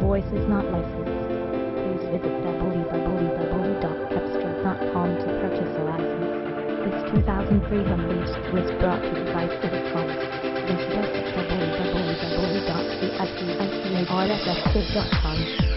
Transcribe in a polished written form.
voice is not licensed. Please visit www.cepstral.com to purchase a license. This 2003 Humvee was brought to you by Civic Cars. Visit us at www.cipicrsf.com.